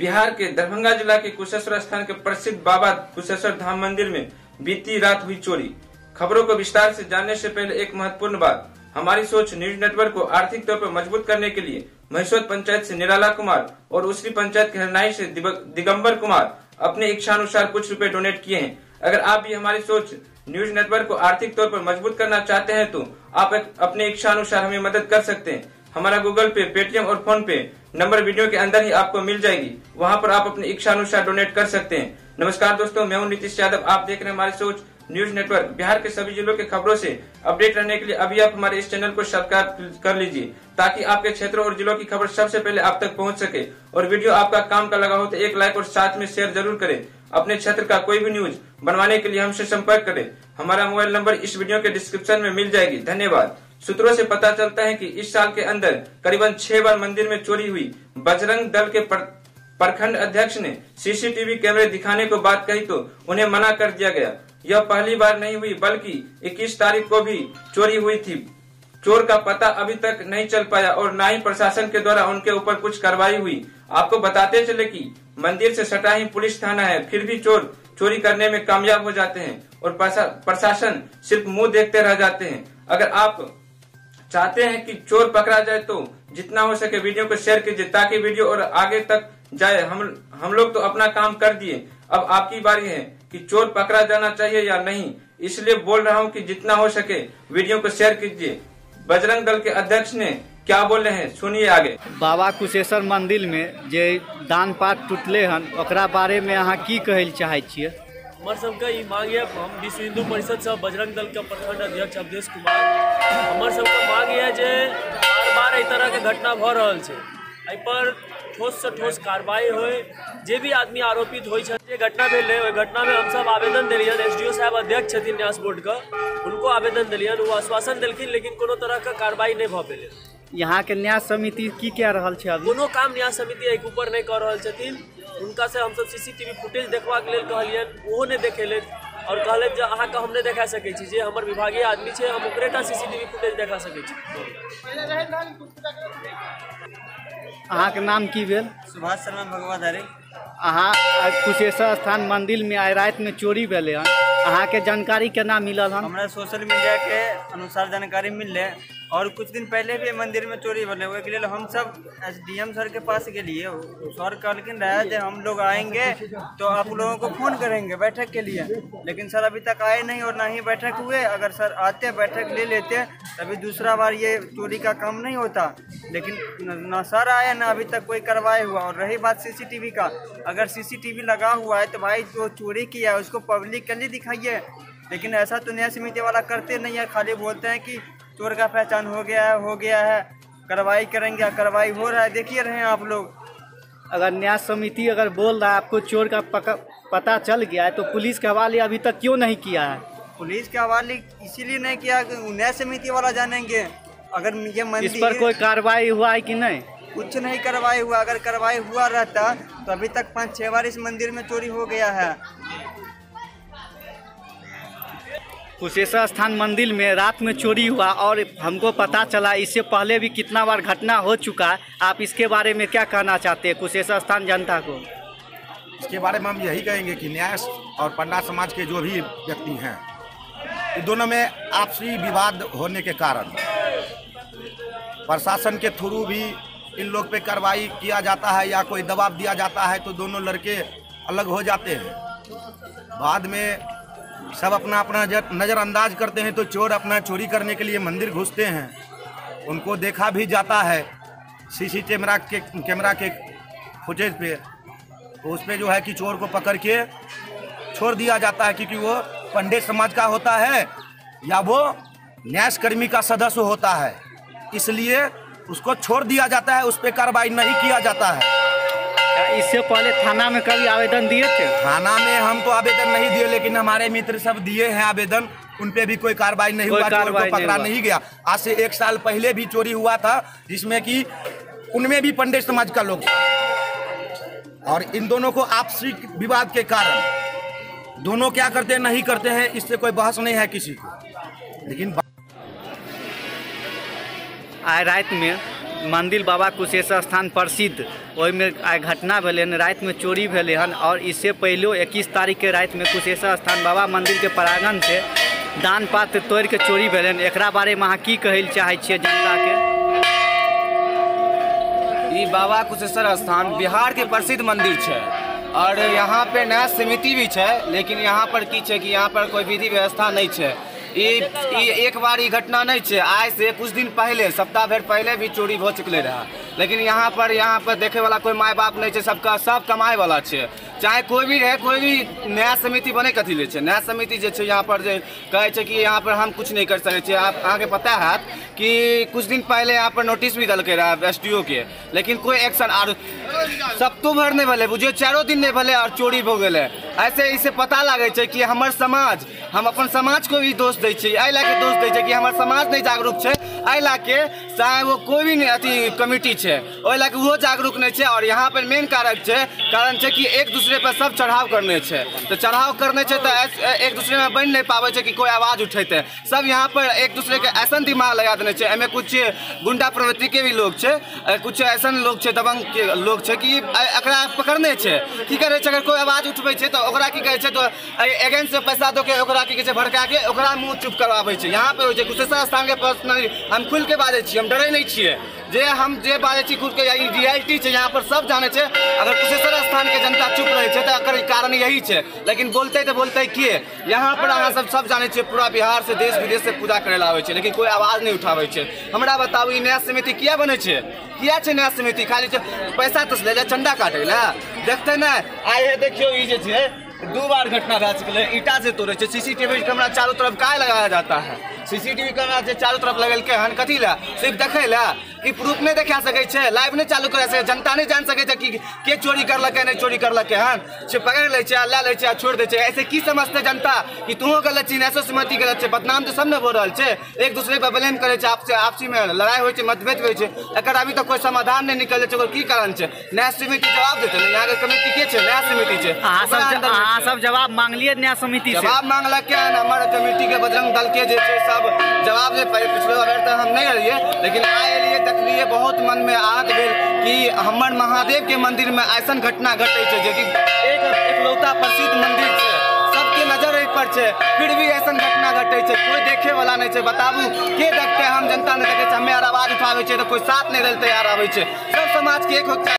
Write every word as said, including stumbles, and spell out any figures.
बिहार के दरभंगा जिला के कुशेश्वर स्थान के प्रसिद्ध बाबा कुशेश्वर धाम मंदिर में बीती रात हुई चोरी। खबरों को विस्तार से जानने से पहले एक महत्वपूर्ण बात। हमारी सोच न्यूज नेटवर्क को आर्थिक तौर पर मजबूत करने के लिए महेश्वत पंचायत से निराला कुमार और उसकी पंचायत के हरनाई से दिगंबर कुमार अपने इच्छानुसार कुछ रुपए डोनेट किए हैं। अगर आप भी हमारी सोच न्यूज नेटवर्क को आर्थिक तौर पर मजबूत करना चाहते हैं तो आप अपने इच्छानुसार हमें मदद कर सकते हैं। हमारा गूगल पे, पेटीएम और फोन पे नंबर वीडियो के अंदर ही आपको मिल जाएगी। वहां पर आप अपने इच्छानुसार डोनेट कर सकते हैं। नमस्कार दोस्तों, मैं हूं नीतीश यादव। आप देख रहे हैं हमारी सोच न्यूज नेटवर्क। बिहार के सभी जिलों के खबरों से अपडेट रहने के लिए अभी आप हमारे इस चैनल को सब्सक्राइब कर लीजिए, ताकि आपके क्षेत्रों और जिलों की खबर सबसे पहले आप तक पहुंच सके। और वीडियो आपका काम का लगा हो तो एक लाइक और साथ में शेयर जरूर करें। अपने क्षेत्र का कोई भी न्यूज बनवाने के लिए हमसे संपर्क करें। हमारा मोबाइल नंबर इस वीडियो के डिस्क्रिप्शन में मिल जाएगी। धन्यवाद। सूत्रों से पता चलता है कि इस साल के अंदर करीबन छह बार मंदिर में चोरी हुई। बजरंग दल के प्रखंड अध्यक्ष ने सीसीटीवी कैमरे दिखाने को बात कही तो उन्हें मना कर दिया गया। यह पहली बार नहीं हुई, बल्कि इक्कीस तारीख को भी चोरी हुई थी। चोर का पता अभी तक नहीं चल पाया और न ही प्रशासन के द्वारा उनके ऊपर कुछ कार्रवाई हुई। आपको बताते चले कि मंदिर से सटा ही पुलिस थाना है, फिर भी चोर चोरी करने में कामयाब हो जाते हैं और प्रशासन सिर्फ मुंह देखते रह जाते हैं। अगर आप चाहते हैं कि चोर पकड़ा जाए तो जितना हो सके वीडियो को शेयर कीजिए, ताकि वीडियो और आगे तक जाए। हम हम लोग तो अपना काम कर दिए, अब आपकी बारी है कि चोर पकड़ा जाना चाहिए या नहीं। इसलिए बोल रहा हूं कि जितना हो सके वीडियो को शेयर कीजिए। बजरंग दल के अध्यक्ष ने क्या बोल रहे हैं, सुनिए आगे। बाबा कुशेश्वर मंदिर में जे दान पाठ टूटले हन, ओकरा बारे में अहाँ की कहल चाहे छियै? हमार सबके ई मांग है, हम विश्व हिंदू परिषद से बजरंग दल के प्रखंड अध्यक्ष अवधेश कुमार, हमार सबके मांग है जे बार बार एहि तरह के घटना भ रहल छै, एहि पर ठोस से ठोस कार्रवाई होय। जे भी आदमी आरोपित होय छै, जे घटना भेल है, ओहि घटना में हम सब आवेदन देलियन। एसडीओ साहब अध्यक्ष छथिन न्यास बोर्ड के, उनको आवेदन देलियन, वो आश्वासन देलखिन, लेकिन कोनो तरह का कार्रवाई नहीं भ पेले। यहाँ के न्यास समिति की कह रहल छै? अभी कोनो काम न्यास समिति एक ऊपर नहीं कर रहल छथिन। उनका से हम सब सीसीटीवी फुटेज देखवा के लेल कहलियन, ओहो नहीं देखेले और कहले जे अहाँ के हम नहीं देखा सकै छी, जे हमर विभागीय आदमी छै, हम ओकरेटा सीसीटीवी फुटेज देखा सकै छी। अहाँ के नाम की भेल? सुभाष शर्मा भगवाधारी। अहाँ कुशेश्वर स्थान मंदिर में आइ रात में चोरी भेले हन, अहाँ के जानकारी केना मिलल हन? हमरा सोशल मीडिया के अनुसार जानकारी मिलले और कुछ दिन पहले भी मंदिर में चोरी भेले। ओके लिए हम सब एसडीएम सर के पास गेलिए। सर कहलखिन रहे जे हम लोग आएंगे तो आप लोगों को फोन करेंगे बैठक के लिए, लेकिन सर अभी तक आए नहीं और ना ही बैठक हुए। अगर सर आते बैठक ले लेते तभी दूसरा बार ये चोरी का काम नहीं होता, लेकिन ना सर आए ना अभी तक कोई कार्रवाई हुआ। और रही बात सीसीटीवी का, अगर सीसीटीवी लगा हुआ है तो भाई जो चोरी किया है उसको पब्लिक के लिए दिखाइए, लेकिन ऐसा तो न्याय समिति वाला करते नहीं है। खाली बोलते हैं कि चोर का पहचान हो गया है हो गया है कार्रवाई करेंगे, कार्रवाई हो रहा है, देखिए रहे हैं आप लोग। अगर न्याय समिति अगर बोल रहा है आपको चोर का पता चल गया है तो पुलिस के हवाले अभी तक क्यों नहीं किया है? पुलिस के हवाले इसीलिए नहीं किया कि न्याय समिति वाला जानेंगे। अगर ये मंदिर इस पर कोई कार्रवाई हुआ है कि नहीं? कुछ नहीं कार्रवाई हुआ। अगर कार्रवाई हुआ रहता तो अभी तक पाँच छह बार इस मंदिर में चोरी हो गया है। कुशेश्वर स्थान मंदिर में रात में चोरी हुआ और हमको पता चला इससे पहले भी कितना बार घटना हो चुका है। आप इसके बारे में क्या कहना चाहते हैं कुशेश्वर स्थान जनता को? इसके बारे में हम यही कहेंगे कि न्यास और पंडा समाज के जो भी व्यक्ति हैं, इन दोनों में आपसी विवाद होने के कारण प्रशासन के थ्रू भी इन लोग पे कार्रवाई किया जाता है या कोई दबाव दिया जाता है तो दोनों लड़के अलग हो जाते हैं। बाद में सब अपना अपना नज़रअंदाज करते हैं तो चोर अपना चोरी करने के लिए मंदिर घुसते हैं। उनको देखा भी जाता है सीसी कैमरा के कैमरा के फुटेज पे, तो उस पर जो है कि चोर को पकड़ के छोड़ दिया जाता है, क्योंकि वो पंडित समाज का होता है या वो न्यासकर्मी का सदस्य होता है, इसलिए उसको छोड़ दिया जाता है, उस पर कार्रवाई नहीं किया जाता है। इससे पहले थाना में कभी आवेदन दिए थे? थाना में हम तो आवेदन नहीं दिए, लेकिन हमारे मित्र सब दिए हैं आवेदन, उन पे भी कोई कार्रवाई नहीं हुआ, चोर को पकड़ा नहीं गया। आज से एक साल पहले भी चोरी हुआ था, जिसमें कि उनमें भी पंडित समाज का लोग, और इन दोनों को आपसी विवाद के कारण दोनों क्या करते हैं नहीं करते हैं, इससे कोई बहस नहीं है किसी को। लेकिन आज रात में मंदिर बाबा कुशेश्वर स्थान प्रसिद्ध ओहिमे आइ घटना भेलै हन, राति में चोरी भेलै हन और इससे पहले इक्कीस तारीख के राति में कुशेश्वर स्थान बाबा मंदिर के प्रांगण से दान पात्र तोड़ के चोरी भेलै हन। एकरा बारे में अहाँ की कहै लए चाहै छियै जनता के? ई बाबा कुशेश्वर स्थान बिहार के प्रसिद्ध मंदिर है और यहाँ पे न्याय समिति भी है, लेकिन यहाँ पर की है कि यहाँ पर कोई विधि व्यवस्था नहीं है। ये एक बार ये घटना नहीं है, आज से कुछ दिन पहले सप्ताह भर पहले भी चोरी हो चुकले रहा, लेकिन यहाँ पर यहाँ पर देखे वाला कोई माय बाप नहीं है, सबका सब कमाए वाला है। चाहे कोई भी रहे, कोई भी न्याय समिति बने कथी ले न्याय समिति जो है यहाँ पर जो कहे कि यहाँ पर हम कुछ नहीं कर सके। आप आगे पता है कि कुछ दिन पहले यहाँ पर नोटिस भी दलके रहा एस डी ओ के, लेकिन कोई एक्शन और सप्तो भर नहीं भले, बुझे चारों दिन नहीं भले और चोरी हो गए। ऐसे इसे पता लगे कि हमार समाज, हम अपन समाज को भी दोष दै छियै, एहि लाके दोष दै छै कि हमार समाज नहीं जागरूक है, एहि लाके चाहे वो कोई भी अथी कमिटी है ओहि लाके वो जागरूक नहीं है। और यहाँ पर मेन कारण है कारण है कि एक दूसरे पर सब चढ़ाव करने छै, तो चढ़ाव करने छै तो एक दूसरे में बन नहीं पावे छै कि कोई आवाज उठेते। सब यहाँ पर एक दूसरे के ऐसा दिमाग लगा देने छै, एमे कुछ गुंडा प्रवृत्ति के भी लोग छै, कुछ ऐसा लोग छै दबंग के लोग छै कि एकरा पकड़ने छै। की करे छै, अगर कोई आवाज उठबै छै तो ओकरा की कहै छै तो एगेंस्ट से पैसा दो के ओकरा की कहै छै भड़का के ओकरा मुंह चुप करवाबै छै। यहाँ पे होइ छै कुशेश्वर स्थान के पर्सनली हम खुल के बाजै छी, हम डरै नहीं छियै, जे हम जे बाजै छी खुद के यही रियलिटी छै, यहाँ पर सब जाने छै। अगर कुशेश्वर स्थान के जनता चुप रहे छै तो एकर कारण यही छै, लेकिन बोलते तो बोलते किए। यहाँ पर अहाँ सब सब जाने छियै पूरा बिहार से देश विदेश से पूजा करे ला आबै छै, लेकिन कोई आवाज नहीं उठाबै छै। हमरा बताबू ई न्याय समिति किया बने छै? किया छै न्याय समिति? खाली पैसा तो ले जा चंदा काटे ला देखते ना। आइए देखियो ई जे छै दो बार घटना भए चुकल है, ईटा से तोड़े छै। सीसीटीवी कैमरा चारों तरफ काहे लगाया जाता है? सीसीटीवी कैमरा से चारों तरफ लगेलकै हन कथी ला? सिर्फ देखे ला कि प्रूफ नहीं देखा सके छै, लाइव नहीं चालू करे सके, जनता नहीं जान सके छै कि के चोरी करलकै नहीं चोरी करलकै हन। से पकड़ ले छै, ला ले छै, छोड़ दे छै। ऐसे की समझते जनता कि तू गलत छी, ऐसे समिति गलत छै? बदनाम तो सब ने हो रहल छै, एक दूसरे पर ब्लेम करे छै, आपसे आपसी में लड़ाई होइ छै, मतभेद होइ छै। एकर अभी तक कोई समाधान नहीं निकले छै, की कारण छै? न्याय समिति जवाब देते नहीं, यहाँ के कमिटी के छै? न्याय समिति छै। अहाँ सब अहाँ सब जवाब मांग लिए न्याय समिति से? जवाब मांगलकै हन हमारे कमिटी के बजरंग दल के जे छै सब जवाब दे। पिछले बार तो हम नहीं रहिए, लेकिन आए लिए देखलिए बहुत मन में आहत भेल कि हमर महादेव के मंदिर में ऐसा घटना घटे छै, जे कि एक एकलौता प्रसिद्ध मंदिर छै, सबके नजर एहि पर छै, फिर भी ऐसा घटना घटे छै, कोई देखे वाला नहीं छै। बताबू के देखते? हम जनता नहीं देखे, हमें आवाज उठावे छै तो कोई साथ नहीं देल तैयार आवे छै। सब समाज के एक